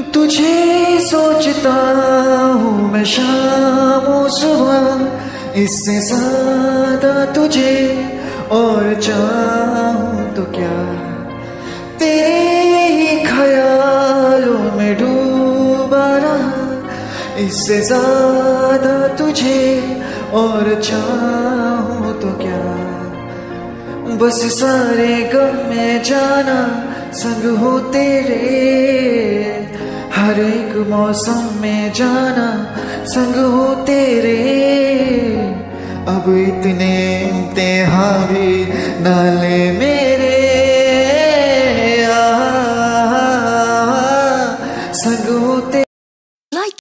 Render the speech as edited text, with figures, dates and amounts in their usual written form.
तुझे सोचता हूँ मैं शाम सुबह, इससे ज्यादा तुझे और चाहूँ तो क्या। तेरे ही ख्यालों में डूबा रहा, इससे ज्यादा तुझे और चाहूँ तो क्या। बस सारे गम में जाना संग हो तेरे, हर एक मौसम में जाना संग हो तेरे। अब इतने इम्तिहान भी ना ले मेरे,